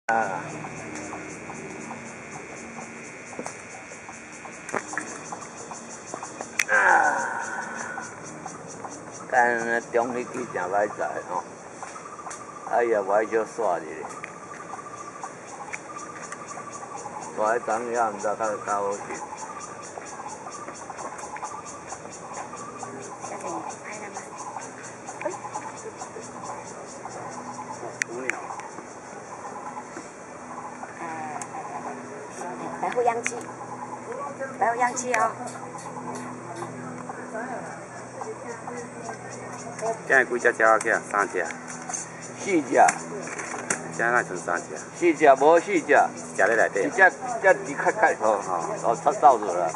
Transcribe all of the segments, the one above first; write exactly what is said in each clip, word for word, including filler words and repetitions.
啊！啊！干那中力机真歹载吼，哎呀，我小耍一下，大个长遐毋知较较好食。 白虎氧气，白虎氧气哦。 今日几只鸟去啊？三只。 四只。 今仔剩三只。 四只无四只。 一只咧内底。 一只只离开开头吼，哦，出走咗啦。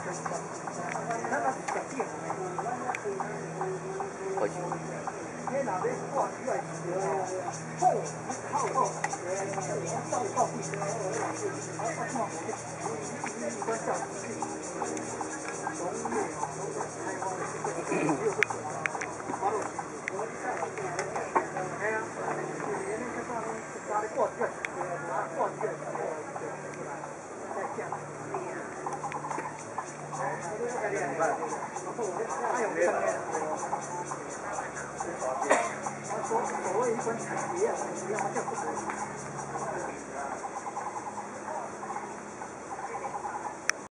所谓一本产业，你要叫不